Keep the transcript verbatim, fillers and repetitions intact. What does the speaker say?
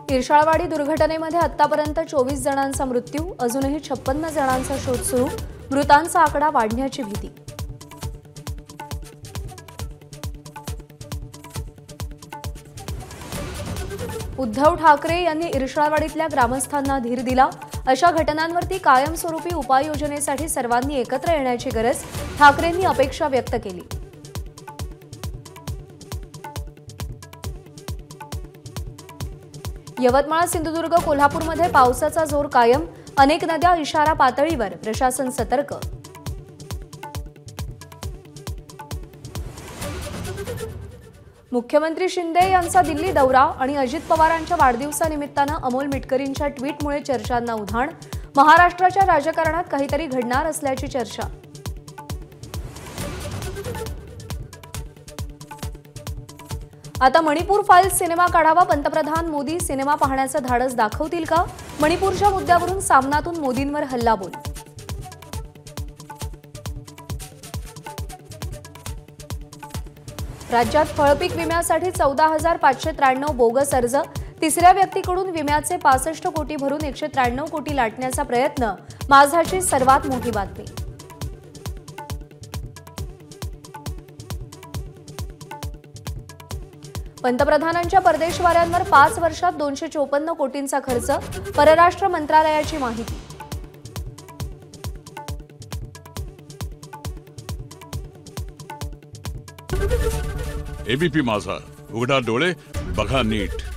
इरशाळवाडी दुर्घटनेमध्ये आतापर्यंत चोवीस जणांचा मृत्यू, अजूनही छप्पन्न जणांचा शोध सुरू, मृतांचा आकडा वाढण्याची भीती. उद्धव ठाकरे यांनी इरशाळवाडीतल्या ग्रामस्थांना धीर दिला. अशा घटनांवरती कायमस्वरूपी उपाययोजनेसाठी सर्वांनी एकत्र येण्याची गरज ठाकरेंनी अपेक्षा व्यक्त केली. यवतमाळ, सिंधुदुर्ग, कोल्हापूरमध्ये पावसाचा जोर कायम, अनेक नद्या इशारा पातळीवर, प्रशासन सतर्क. मुख्यमंत्री शिंदे यांचा दिल्ली दौरा आणि अजित पवारांच्या वाढदिवसानिमित्तानं अमोल मिटकरींच्या ट्विटमुळे चर्चांना उधाण. महाराष्ट्राच्या राजकारणात काहीतरी घडणार असल्याची चर्चा. आता मणिपूर फाइल्स सिनेमा काढावा, पंतप्रधान मोदी सिनेमा पाहण्याचं धाडस दाखवतील का? मणिपूरच्या मुद्द्यावरून सामनातून मोदींवर हल्लाबोल. राज्यात फळपीक विम्यासाठी चौदा हजार पाचशे त्र्याण्णव बोगस अर्ज, तिसऱ्या व्यक्तीकडून विम्याचे पासष्ट कोटी भरून एकशे त्र्याण्णव कोटी लाटण्याचा प्रयत्न, माझाची सर्वात मोठी बातमी. पंतप्रधानांच्या परदेशवाऱ्यांवर पाच वर्षात दोनशे चोपन्न कोटींचा खर्च, परराष्ट्र मंत्रालयाची माहिती. एबीपी माझा, उघडा डोळे बघा नीट.